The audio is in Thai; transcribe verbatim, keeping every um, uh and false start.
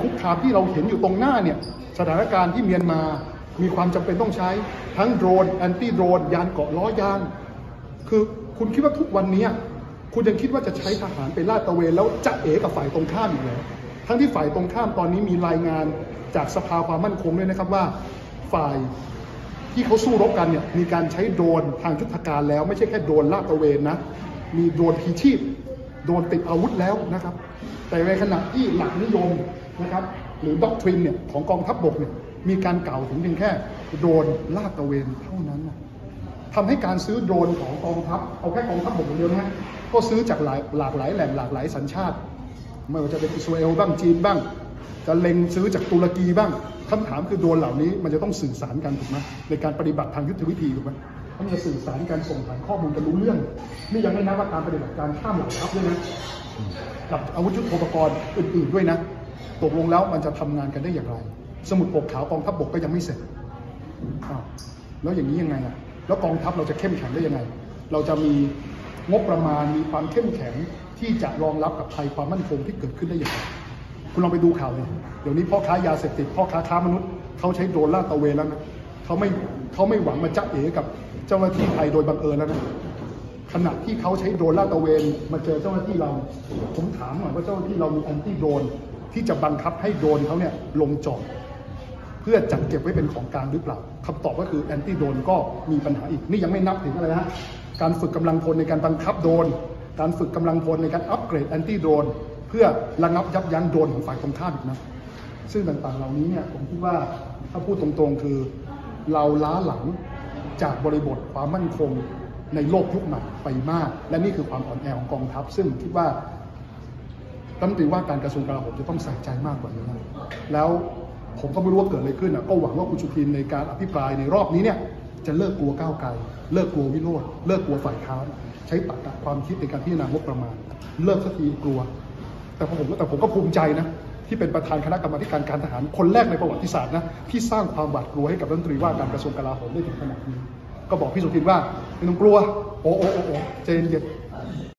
กคามที่เราเห็นอยู่ตรงหน้าเนี่ยสถานการณ์ที่เมียนมามีความจำเป็นต้องใช้ทั้งโดรนแอนตี้โดรนยานเกาะล้อยานคือคุณคิดว่าทุกวันนี้คุณยังคิดว่าจะใช้ทหารไปลาดตระเวนแล้วจะเอ๋กับฝ่ายตรงข้ามอีกแล้วทั้งที่ฝ่ายตรงข้ามตอนนี้มีรายงานจากสภาความมั่นคงด้วยนะครับว่าฝ่ายที่เขาสู้รบกันเนี่ยมีการใช้โดรนทางยุทธการแล้วไม่ใช่แค่โดรนลาดตระเวนนะมีโดรนพีชีพโดรนติดอาวุธแล้วนะครับแต่ในขณะที่หลักนิยมนะครับหรือด็อกทรินเนี่ยของกองทัพบกเนี่ยมีการกล่าวถึงเพียงแค่โดรนลาดตระเวนเท่านั้นนะทำให้การซื้อโดรนของกองทัพเอาแค่กองทัพบกอย่างเดียวนะก็ซื้อจากหลายหลากหลายแหล่งหลากหลายสัญชาติไม่ว่าจะเป็นอิสราเอลบ้างจีนบ้างจะเล็งซื้อจากตุรกีบ้างคำถามคือโดรนเหล่านี้มันจะต้องสื่อสารกันถูกไหมในการปฏิบัติทางยุทธวิธีถูกไหมมันจะสื่อสารการส่งผ่านข้อมูลกันรู้เรื่องนี่ยังไม่นับว่าการปฏิบัติการข้ามเหล่าทัพด้วยนะกับอาวุธยุทโธปกรณ์อื่นๆด้วยนะตกลงแล้วมันจะทำงานกันได้อย่างไรสมุดปกขาวกองทัพบกก็ยังไม่เสร็จแล้วอย่างนี้ยังไงอ่ะแล้วกองทัพเราจะเข้มแข็งได้ยังไงเราจะมีงบประมาณมีความเข้มแข็งที่จะรองรับกับภัยความมั่นคงที่เกิดขึ้นได้อย่างไรคุณลองไปดูข่าวเลยเดี๋ยวนี้พ่อค้ายาเสพติดพ่อค้าค้ามนุษย์เขาใช้โดรนลาดตระเวนแล้วนะเขาไม่เขาไม่หวังมาจ๊ะเอ๋กับเจ้าหน้าที่ไทยโดยบังเอิญแล้วนะขณะที่เขาใช้โดรนลาดตระเวนมาเจอเจ้าหน้าที่เราผมถามหน่อยว่าเจ้าหน้าที่เรามีแอนตี้โดรนที่จะบังคับให้โดรนเขาเนี่ยลงจอดเพื่อจัดเก็บไว้เป็นของกลางหรือเปล่าคำตอบก็คือแอนตี้โดรนก็มีปัญหาอีกนี่ยังไม่นับถึงอะไรนะการฝึกกำลังพลในการบังคับโดรนการฝึกกำลังพลในการอัปเกรดแอนตี้โดรนเพื่อระงับยับยั้งโดรนของฝ่ายตรงข้ามอีกนะซึ่งต่างๆเหล่านี้เนี่ยผมคิดว่าถ้าพูดตรงๆคือเราล้าหลังจากบริบทความมั่นคงในโลกยุคใหม่ไปมากและนี่คือความอ่อนแอของกองทัพซึ่งคิดว่ารัฐมนตรีว่าการกระทรวงกลาโหมจะต้องใส่ใจมากกว่านี้แล้วผมก็ไม่รู้ว่าเกิดอะไรขึ้นอ่ะก็หวังว่าคุณสุทินในการอภิปรายในรอบนี้เนี่ยจะเลิกกลัวก้าวไกลเลิกกลัววิโรจน์เลิกกลัวฝ่ายค้านใช้ตรรกะความคิดในการพิจารณางบประมาณเลิกสักทีกลัวแต่ผมแต่ผมก็ภูมิใจนะที่เป็นประธานคณะกรรมาธิการการทหารคนแรกในประวัติศาสตร์นะที่สร้างความหวาดกลัวให้กับรัฐมนตรีว่าการกระทรวงกลาโหมได้ถึงขนาดนี้ก็บอกพี่สุทินว่าไม่ต้องกลัวโอ้โอ้โอ้ใจเย็น